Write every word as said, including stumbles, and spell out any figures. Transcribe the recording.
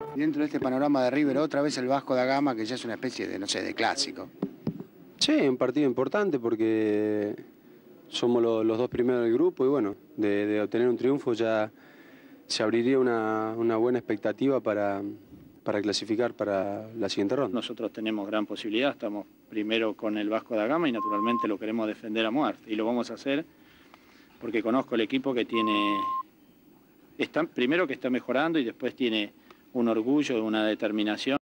Y dentro de este panorama de River, otra vez el Vasco da Gama, que ya es una especie de, no sé, de clásico. Sí, un partido importante porque somos lo, los dos primeros del grupo y bueno, de, de obtener un triunfo ya se abriría una, una buena expectativa para, para clasificar para la siguiente ronda. Nosotros tenemos gran posibilidad, estamos primero con el Vasco da Gama y naturalmente lo queremos defender a muerte. Y lo vamos a hacer porque conozco el equipo que tiene, está, primero que está mejorando y después tiene un orgullo, una determinación.